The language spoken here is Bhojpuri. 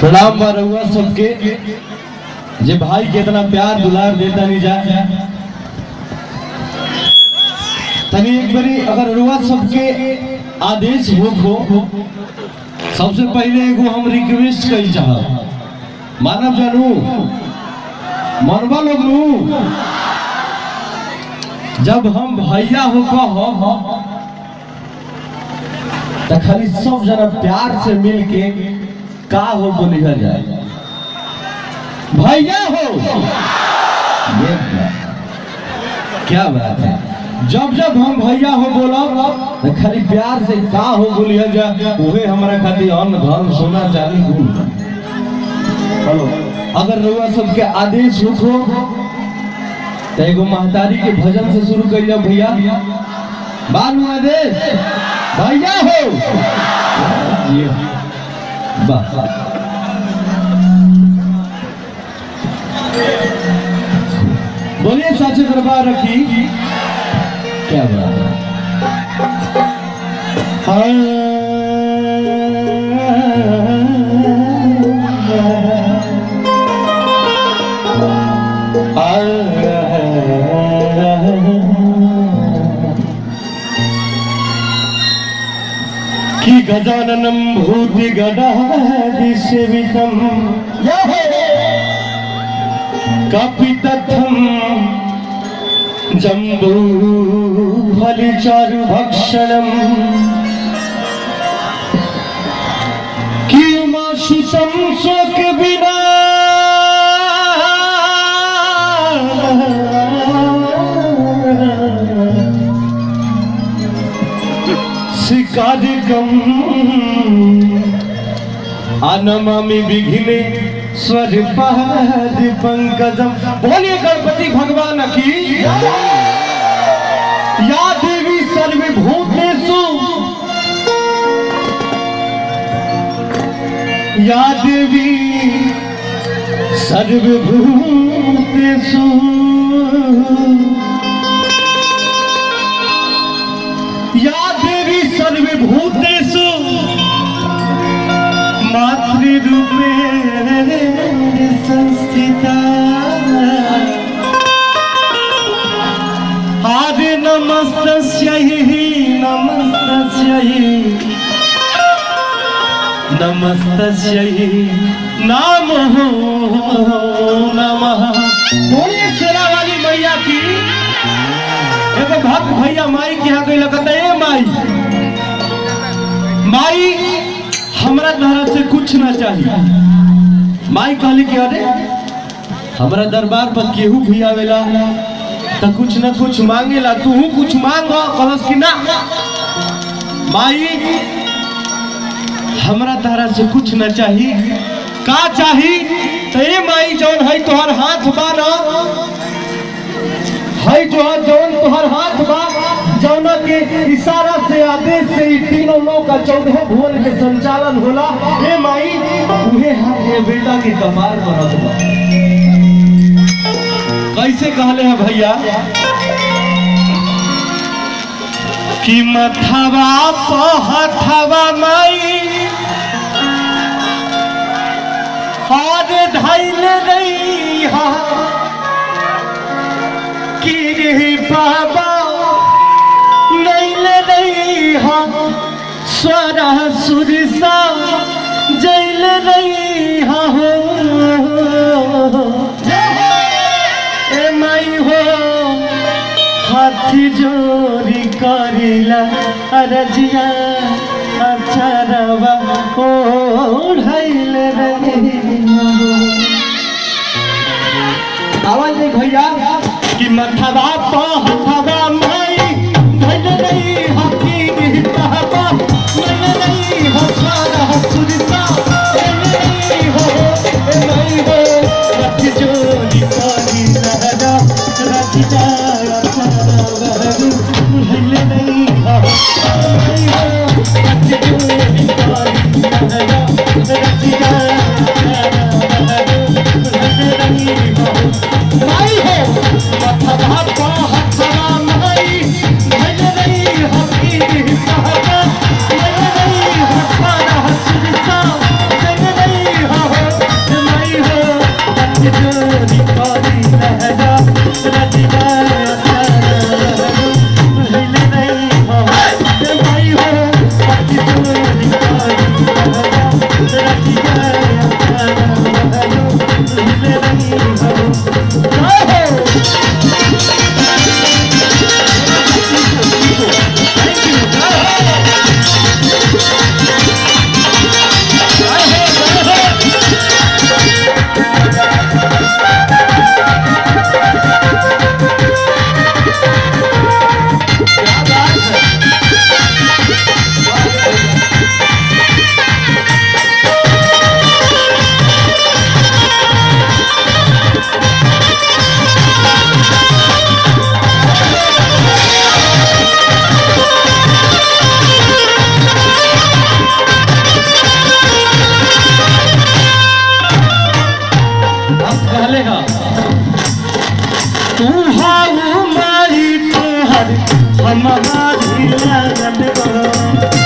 प्रणाम बा रउआ सबके जे भाई के इतना प्यार दुलार देता नहीं जा तनी एक बारी अगर रउआ सबके आदेश हो सबसे पहले एगो हम रिक्वेस्ट करी चाहब मानव जानू मनवा लोग नू जब हम भैया हो तो खाली सब जना प्यार से मिल के का हो बोली जाए भैया हो ये क्या बात है। जब जब हम भैया हो बोला तो खाली प्यार से का हो बोली जाए उहे हमारा खातिर अन्न धन सोना चांदी हेलो अगर रउआ सबके आदेश हो तो एगो महतारी के भजन से शुरू कर भैया बालू आदेश भैया हो बोलिए साचे दरबार रखी क्या बात कि गजाननं भूति गणाधिसेवितं कपितथं जम्बूफलिचारुभक्षणं किमाशुषं शोक विना शिकारिकं अनमामि विघ्ने स्वरपादि पंकजम। बोलिए गणपति भगवान की या देवी सर्वभूतेषु या देवी सर्वभूतेषु या देवी सर्वभूतेषु मातृरूपेण संस्थिता आदि नमस्तस्यै नमस्तस्यै नमस्तस्यै नमो नमः। बोलिए शेरा वाली मैया की। एगो भक्त भैया माई के यहाँ गई लगता है माई माई हमरा तरह से कुछ ना चाहिए। माई कहली कि अरे हमरा दरबार पर केहू भी आवेला तो कुछ ना कुछ मांगेला तू कुछ मांगो कहलस कि ना माई हमरा तरह से कुछ ना चाहिए का चाहिए तो ये माई जौन है तोहर हाथ बाना है जो जौन तोहर हाथ बा जौना के इशारा से आदेश से तीनों लोग का 14 भुवन के संचालन होला। ए माई उहे हाथ में बेटा के कपार पर रख बा। कैसे कहले हैं भैया कि मथवा पहथवा माई हाथ धैले रही हा कि बाबा नैले रही हा स्वरा सुरसा जैल रही हा ए माई हो हाथ जोरी करिला अरजिया अचरवा ओढ़ैल रही आवाज नहीं भैया कि मथवा पहथवा माई धैल रही हाथी बाबा नैल रही हा स्वरा सुरसा जैल रही हो ए माई हो हाथ जोरी करिला रजिया भाई हो हमारी लागल बा